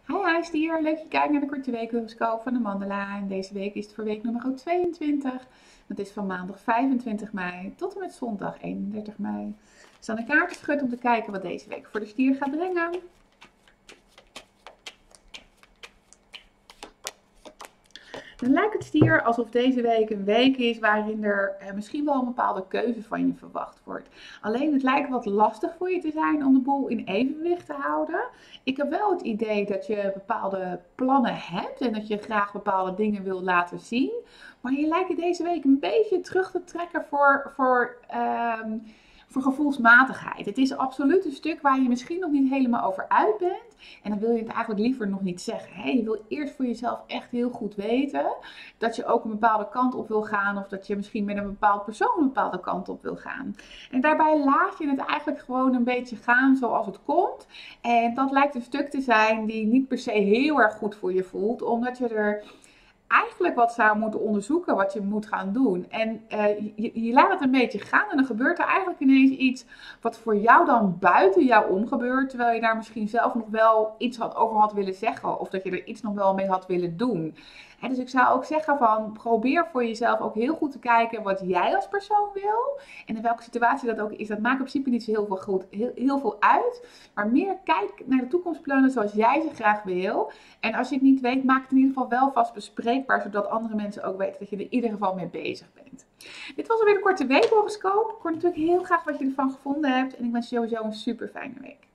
Hi stier, leuk je kijkt naar de korte weekhoroscoop van de Mandala. En deze week is het voor week nummer 22. Dat is van maandag 25 mei tot en met zondag 31 mei. We staan de kaarten schud om te kijken wat deze week voor de stier gaat brengen. Dan lijkt het stier alsof deze week een week is waarin er misschien wel een bepaalde keuze van je verwacht wordt. Alleen het lijkt wat lastig voor je te zijn om de boel in evenwicht te houden. Ik heb wel het idee dat je bepaalde plannen hebt en dat je graag bepaalde dingen wil laten zien. Maar je lijkt je deze week een beetje terug te trekken voor gevoelsmatigheid. Het is absoluut een stuk waar je misschien nog niet helemaal over uit bent. En dan wil je het eigenlijk liever nog niet zeggen. Hè? Je wil eerst voor jezelf echt heel goed weten dat je ook een bepaalde kant op wil gaan. Of dat je misschien met een bepaald persoon een bepaalde kant op wil gaan. En daarbij laat je het eigenlijk gewoon een beetje gaan zoals het komt. En dat lijkt een stuk te zijn die niet per se heel erg goed voor je voelt. Omdat je er eigenlijk wat zou moeten onderzoeken wat je moet gaan doen. En je laat het een beetje gaan en dan gebeurt er eigenlijk ineens iets wat voor jou dan buiten jou om gebeurt. Terwijl je daar misschien zelf nog wel iets over had willen zeggen. Of dat je er iets nog wel mee had willen doen. En dus ik zou ook zeggen van probeer voor jezelf ook heel goed te kijken wat jij als persoon wil. En in welke situatie dat ook is. Dat maakt in principe niet zo heel veel uit. Maar meer kijk naar de toekomstplannen zoals jij ze graag wil. En als je het niet weet, maak het in ieder geval wel vast bespreekbaar. Zodat andere mensen ook weten dat je er in ieder geval mee bezig bent. Dit was alweer een korte weekhoroscoop. Ik hoor natuurlijk heel graag wat je ervan gevonden hebt. En ik wens je sowieso een super fijne week.